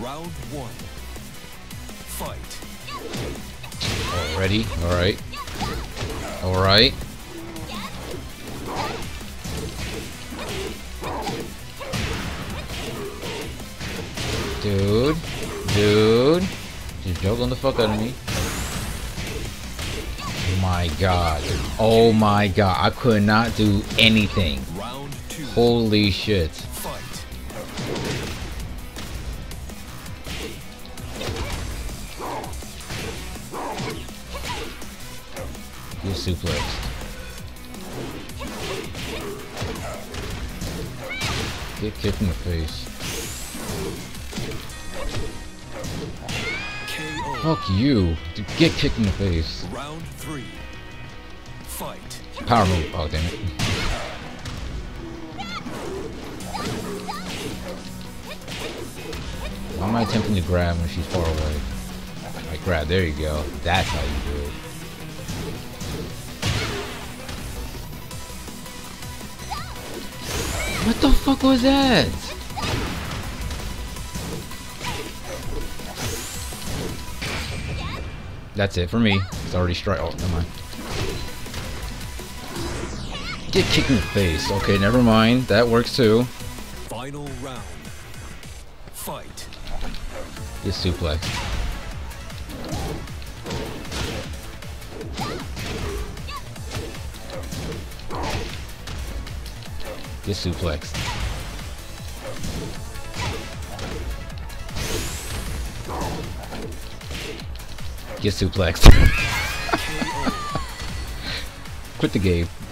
Round one. Fight. Already? Alright. Alright. Dude. Dude. Just juggling the fuck out of me. Oh my god. Oh my god. I could not do anything. Round two. Holy shit. Fight. Get suplexed. Get kicked in the face. KO. Fuck you. Dude, get kicked in the face. Round three. Fight. Power move. Oh, damn it. Why am I attempting to grab when she's far away? Like, grab. There you go. That's how you do it. What the fuck was that? That's it for me. It's already strike. Oh, never mind. Get kicked in the face. Okay, never mind. That works too. Final round. Fight. Get suplexed. Get suplexed. Get suplexed. Quit the game.